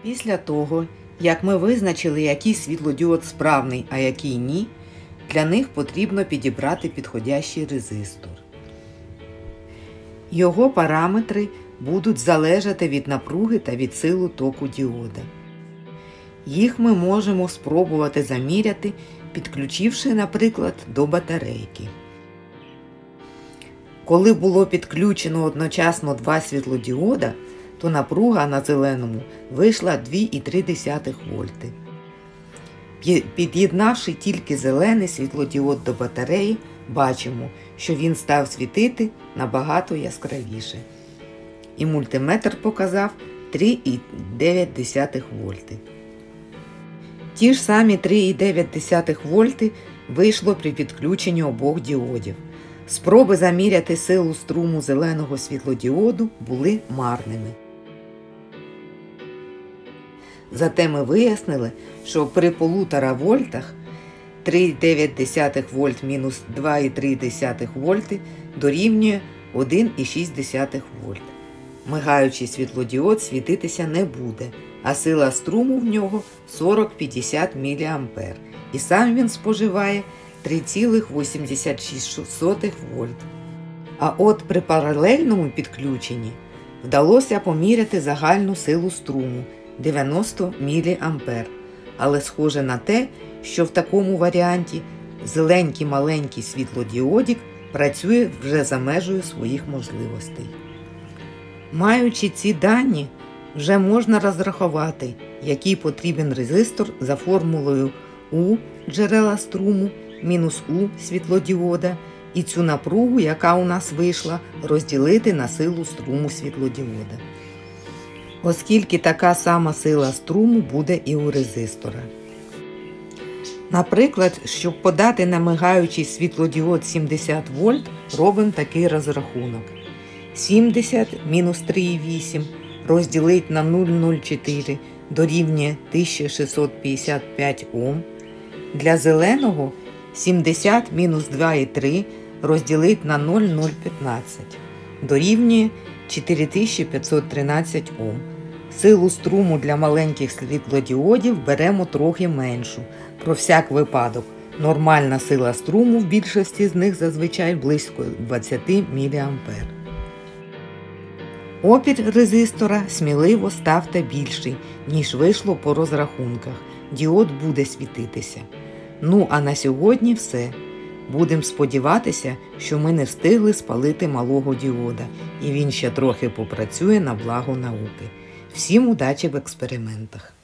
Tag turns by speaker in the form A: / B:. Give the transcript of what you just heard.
A: Після того, як ми визначили, який світлодіод справний, а який ні, для них потрібно підібрати підходящий резистор. Його параметри будуть залежати від напруги та від сили току діода. Їх ми можемо спробувати заміряти, підключивши, наприклад, до батарейки. Коли було підключено одночасно два світлодіода, то напруга на зеленому вийшла 2,3 вольти. Під'єднавши тільки зелений світлодіод до батареї, бачимо, що він став світити набагато яскравіше. І мультиметр показав 3,9 вольти. Ті ж самі 3,9 вольти вийшло при підключенні обох діодів. Спроби заміряти силу струму зеленого світлодіоду були марними. Зате ми вияснили, що при 1,5 вольтах 3,9 вольт мінус 2,3 вольти дорівнює 1,6 вольт. Мигаючий світлодіод світитися не буде, а сила струму в нього 40-50 мА, і сам він споживає 3,86 вольт. А от при паралельному підключенні вдалося поміряти загальну силу струму 90 мА, але схоже на те, що в такому варіанті зеленький маленький світлодіодик працює вже за межею своїх можливостей. Маючи ці дані, вже можна розрахувати, який потрібен резистор за формулою У джерела струму мінус У світлодіода, і цю напругу, яка у нас вийшла, розділити на силу струму світлодіода. Оскільки така сама сила струму буде і у резистора. Наприклад, щоб подати на мигаючий світлодіод 70 вольт, робимо такий розрахунок. 70 мінус 3,8 розділити на 0,04 дорівнює 1655 Ом. Для зеленого 70 мінус 2,3 розділити на 0,015 дорівнює 4513 Ом. Силу струму для маленьких світлодіодів беремо трохи меншу. Про всяк випадок. Нормальна сила струму в більшості з них зазвичай близько 20 мА. Опір резистора сміливо ставте більший, ніж вийшло по розрахунках. Діод буде світитися. Ну а на сьогодні все. Будемо сподіватися, що ми не встигли спалити малого діода, і він ще трохи попрацює на благо науки. Всім удачі в експериментах!